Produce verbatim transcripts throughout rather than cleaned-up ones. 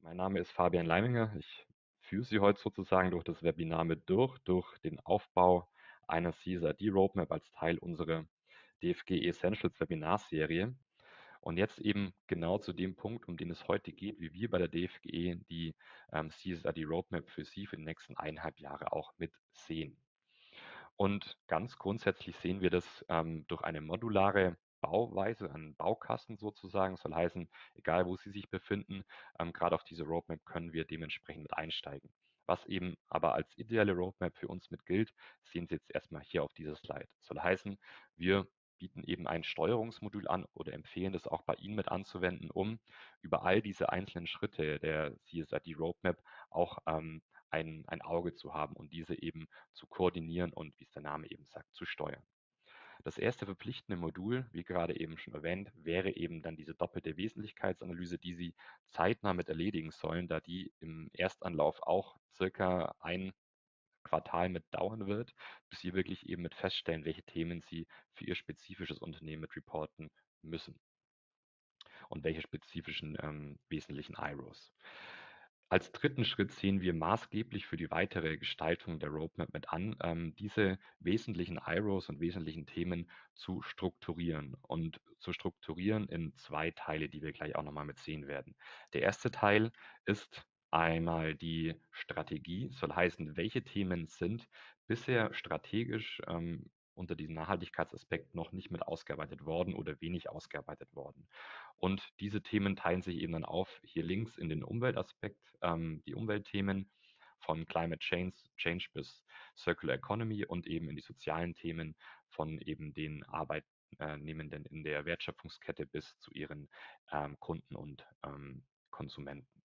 Mein Name ist Fabian Leiminger. Ich führe Sie heute sozusagen durch das Webinar mit durch, durch den Aufbau einer C S R D Roadmap als Teil unserer D F G Essentials Webinarserie. Und jetzt eben genau zu dem Punkt, um den es heute geht, wie wir bei der D F G E die ähm, C S R D Roadmap für Sie für die nächsten eineinhalb Jahre auch mit sehen. Und ganz grundsätzlich sehen wir das ähm, durch eine modulare Bauweise, einen Baukasten sozusagen. Soll heißen, egal wo Sie sich befinden, ähm, gerade auf diese Roadmap können wir dementsprechend mit einsteigen. Was eben aber als ideale Roadmap für uns mit gilt, sehen Sie jetzt erstmal hier auf dieser Slide. Soll heißen, wir bieten eben ein Steuerungsmodul an oder empfehlen das auch bei Ihnen mit anzuwenden, um über all diese einzelnen Schritte der C S R D Roadmap auch ähm, ein, ein Auge zu haben und diese eben zu koordinieren und, wie es der Name eben sagt, zu steuern. Das erste verpflichtende Modul, wie gerade eben schon erwähnt, wäre eben dann diese doppelte Wesentlichkeitsanalyse, die Sie zeitnah mit erledigen sollen, da die im Erstanlauf auch circa ein Quartal mit dauern wird, bis Sie wirklich eben mit feststellen, welche Themen Sie für Ihr spezifisches Unternehmen mit reporten müssen und welche spezifischen ähm, wesentlichen I R O S. Als dritten Schritt sehen wir maßgeblich für die weitere Gestaltung der Roadmap mit an, ähm, diese wesentlichen I R O S und wesentlichen Themen zu strukturieren und zu strukturieren in zwei Teile, die wir gleich auch nochmal mit sehen werden. Der erste Teil ist einmal die Strategie, soll heißen, welche Themen sind bisher strategisch ähm, unter diesem Nachhaltigkeitsaspekt noch nicht mit ausgearbeitet worden oder wenig ausgearbeitet worden. Und diese Themen teilen sich eben dann auf, hier links in den Umweltaspekt, ähm, die Umweltthemen von Climate Change, Change bis Circular Economy und eben in die sozialen Themen von eben den Arbeitnehmenden in der Wertschöpfungskette bis zu ihren ähm, Kunden und ähm, Konsumenten.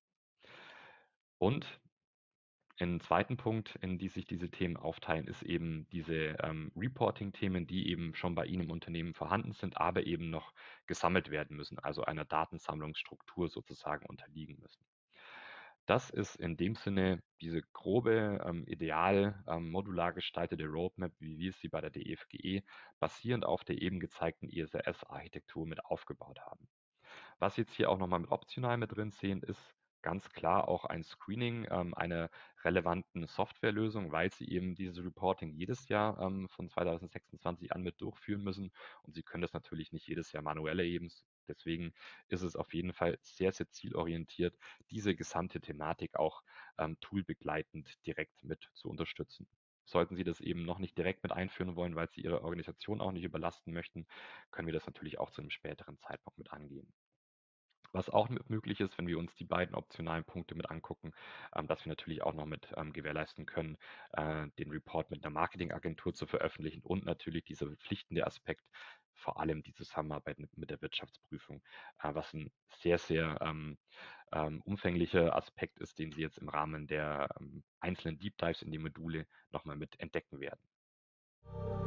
Und ein zweiten Punkt, in die sich diese Themen aufteilen, ist eben diese ähm, Reporting-Themen, die eben schon bei Ihnen im Unternehmen vorhanden sind, aber eben noch gesammelt werden müssen, also einer Datensammlungsstruktur sozusagen unterliegen müssen. Das ist in dem Sinne diese grobe, ähm, ideal ähm, modular gestaltete Roadmap, wie wir sie bei der D F G E basierend auf der eben gezeigten I S R S-Architektur mit aufgebaut haben. Was Sie jetzt hier auch nochmal mit optional mit drin sehen, ist ganz klar auch ein Screening ähm, einer relevanten Softwarelösung, weil Sie eben dieses Reporting jedes Jahr ähm, von zweitausendsechsundzwanzig an mit durchführen müssen und Sie können das natürlich nicht jedes Jahr manuell erheben. Deswegen ist es auf jeden Fall sehr, sehr zielorientiert, diese gesamte Thematik auch ähm, toolbegleitend direkt mit zu unterstützen. Sollten Sie das eben noch nicht direkt mit einführen wollen, weil Sie Ihre Organisation auch nicht überlasten möchten, können wir das natürlich auch zu einem späteren Zeitpunkt mit angehen. Was auch mit möglich ist, wenn wir uns die beiden optionalen Punkte mit angucken, ähm, dass wir natürlich auch noch mit ähm, gewährleisten können, äh, den Report mit einer Marketingagentur zu veröffentlichen und natürlich dieser verpflichtende Aspekt, vor allem die Zusammenarbeit mit, mit der Wirtschaftsprüfung, äh, was ein sehr, sehr ähm, ähm, umfänglicher Aspekt ist, den Sie jetzt im Rahmen der ähm, einzelnen Deep Dives in die Module nochmal mit entdecken werden.